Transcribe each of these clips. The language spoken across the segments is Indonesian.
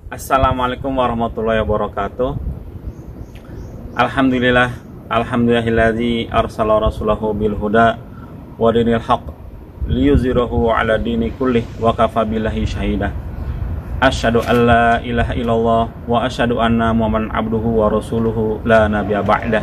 Assalamualaikum warahmatullahi wabarakatuh. Alhamdulillah, alhamdulillahilladzi arsala rasulahu bil huda wa dinil haq liyuzhirahu ala dini kullih wa kafa billahi syahida. Asyhadu an la ilaha illallah wa asyhadu anna muhammadan abduhu wa rasuluhu la nabiyya ba'dah.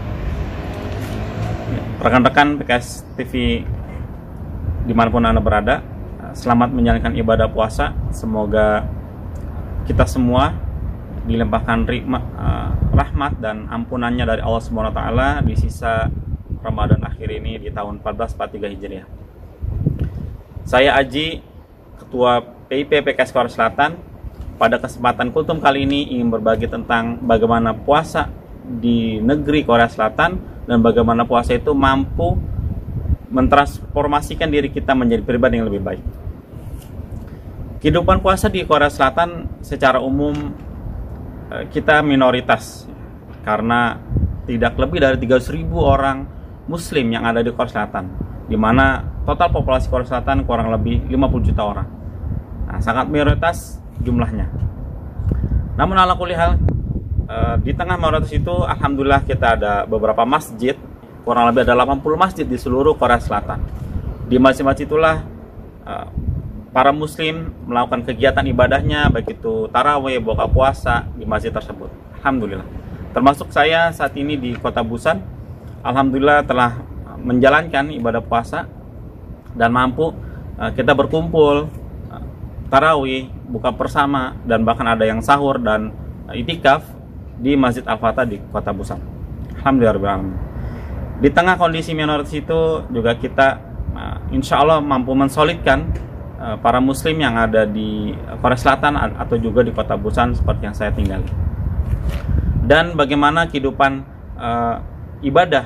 Rekan-rekan PKS TV dimanapun Anda berada, selamat menjalankan ibadah puasa. Semoga kita semua dilimpahkan rahmat dan ampunannya dari Allah SWT di sisa Ramadan akhir ini di tahun 1443 Hijriah. Saya Aji, Ketua PIP PKS Korea Selatan. Pada kesempatan kultum kali ini ingin berbagi tentang bagaimana puasa di negeri Korea Selatan dan bagaimana puasa itu mampu mentransformasikan diri kita menjadi pribadi yang lebih baik. Kehidupan puasa di Korea Selatan secara umum kita minoritas karena tidak lebih dari 300.000 orang muslim yang ada di Korea Selatan, di mana total populasi Korea Selatan kurang lebih 50 juta orang. Nah, sangat minoritas jumlahnya. Namun ala kulli hal, di tengah mayoritas itu alhamdulillah kita ada beberapa masjid, kurang lebih ada 80 masjid di seluruh Korea Selatan. Di masjid-masjid itulah para muslim melakukan kegiatan ibadahnya, baik itu tarawih, buka puasa di masjid tersebut. Alhamdulillah. Termasuk saya saat ini di Kota Busan, alhamdulillah telah menjalankan ibadah puasa dan mampu kita berkumpul tarawih, buka bersama, dan bahkan ada yang sahur dan itikaf di Masjid Al-Fatah di Kota Busan. Alhamdulillah. Di tengah kondisi minoritas itu juga kita insya Allah mampu mensolidkan para muslim yang ada di Korea Selatan atau juga di Kota Busan seperti yang saya tinggali. Dan bagaimana kehidupan ibadah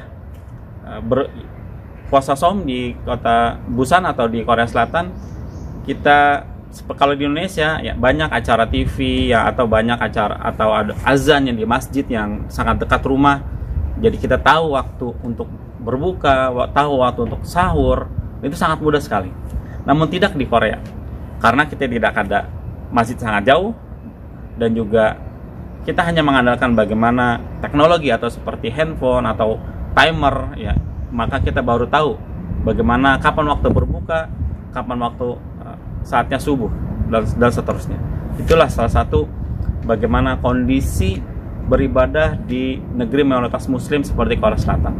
puasa saum di Kota Busan atau di Korea Selatan. Kita kalau di Indonesia ya banyak acara TV ya, atau banyak acara atau ada azan yang di masjid yang sangat dekat rumah. Jadi kita tahu waktu untuk berbuka, tahu waktu untuk sahur, itu sangat mudah sekali. Namun tidak di Korea, karena kita tidak ada masjid sangat jauh, dan juga kita hanya mengandalkan bagaimana teknologi atau seperti handphone atau timer ya, maka kita baru tahu bagaimana kapan waktu berbuka, kapan waktu saatnya subuh, dan seterusnya. Itulah salah satu bagaimana kondisi beribadah di negeri mayoritas muslim seperti Korea Selatan.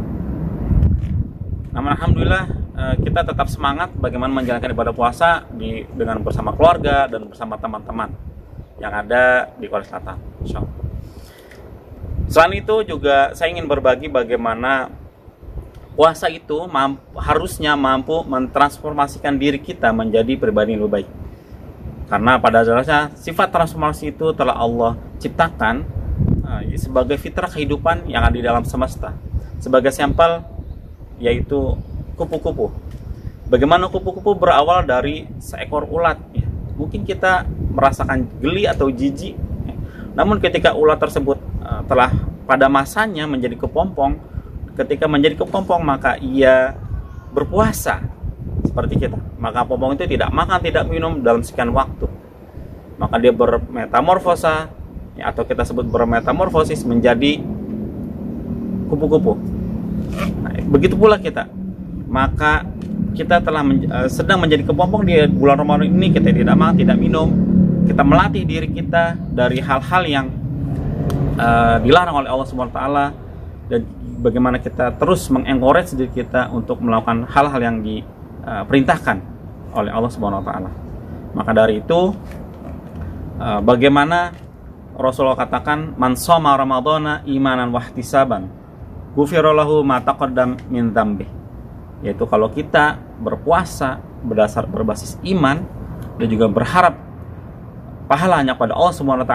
Namun alhamdulillah kita tetap semangat bagaimana menjalankan ibadah puasa dengan bersama keluarga dan bersama teman-teman yang ada di Korea Selatan, insyaallah. Selain itu juga saya ingin berbagi bagaimana puasa itu harusnya mampu mentransformasikan diri kita menjadi pribadi yang lebih baik. Karena pada dasarnya sifat transformasi itu telah Allah ciptakan sebagai fitrah kehidupan yang ada di dalam semesta. Sebagai sampel yaitu kupu-kupu. Bagaimana kupu-kupu berawal dari seekor ulat ya. Mungkin kita merasakan geli atau jijik ya. Namun ketika ulat tersebut telah pada masanya menjadi kepompong, ketika menjadi kepompong maka ia berpuasa seperti kita. Maka pompong itu tidak makan, tidak minum dalam sekian waktu. Maka dia bermetamorfosa ya, atau kita sebut bermetamorfosis menjadi kupu-kupu. Nah, begitu pula kita. Maka kita telah sedang menjadi kepompong di bulan Ramadan ini. Kita tidak makan, tidak minum. Kita melatih diri kita dari hal-hal yang dilarang oleh Allah SWT, dan bagaimana kita terus mengencourage diri kita untuk melakukan hal-hal yang diperintahkan oleh Allah SWT. Maka dari itu bagaimana Rasulullah katakan, man shoma ramadhana imanan wahtisaban ghufira lahu ma taqaddam min dzambih. Yaitu kalau kita berpuasa berbasis iman dan juga berharap pahalanya pada Allah SWT,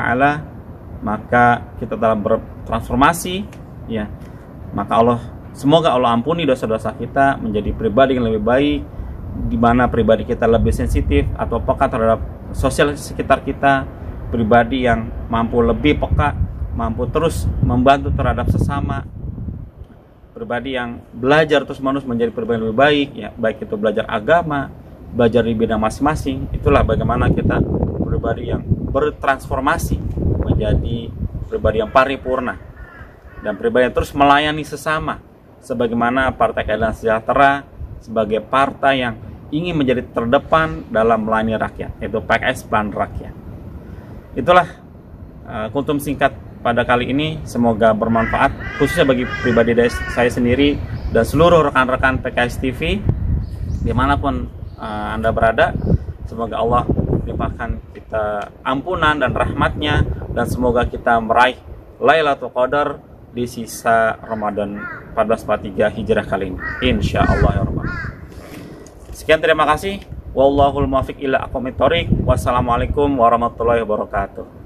maka kita dalam bertransformasi ya. Maka semoga Allah ampuni dosa-dosa kita menjadi pribadi yang lebih baik, di mana pribadi kita lebih sensitif atau peka terhadap sosial sekitar kita, pribadi yang mampu lebih peka, mampu terus membantu terhadap sesama, pribadi yang belajar terus-menerus menjadi pribadi yang lebih baik ya, baik itu belajar agama, belajar di bidang masing-masing. Itulah bagaimana kita pribadi yang bertransformasi menjadi pribadi yang paripurna dan pribadi yang terus melayani sesama, sebagaimana Partai Keadilan Sejahtera sebagai partai yang ingin menjadi terdepan dalam melayani rakyat, yaitu PKS Plan Rakyat. Itulah kultum singkat pada kali ini, semoga bermanfaat khususnya bagi pribadi saya sendiri dan seluruh rekan-rekan PKS TV dimanapun Anda berada. Semoga Allah limpahkan kita ampunan dan rahmatnya, dan semoga kita meraih Lailatul Qadar di sisa Ramadan 1443 Hijrah kali ini, insya Allah ya Rabbal. Sekian, terima kasih. Wallahul muwaffiq ila aqwamit thoriq. Wassalamualaikum warahmatullahi wabarakatuh.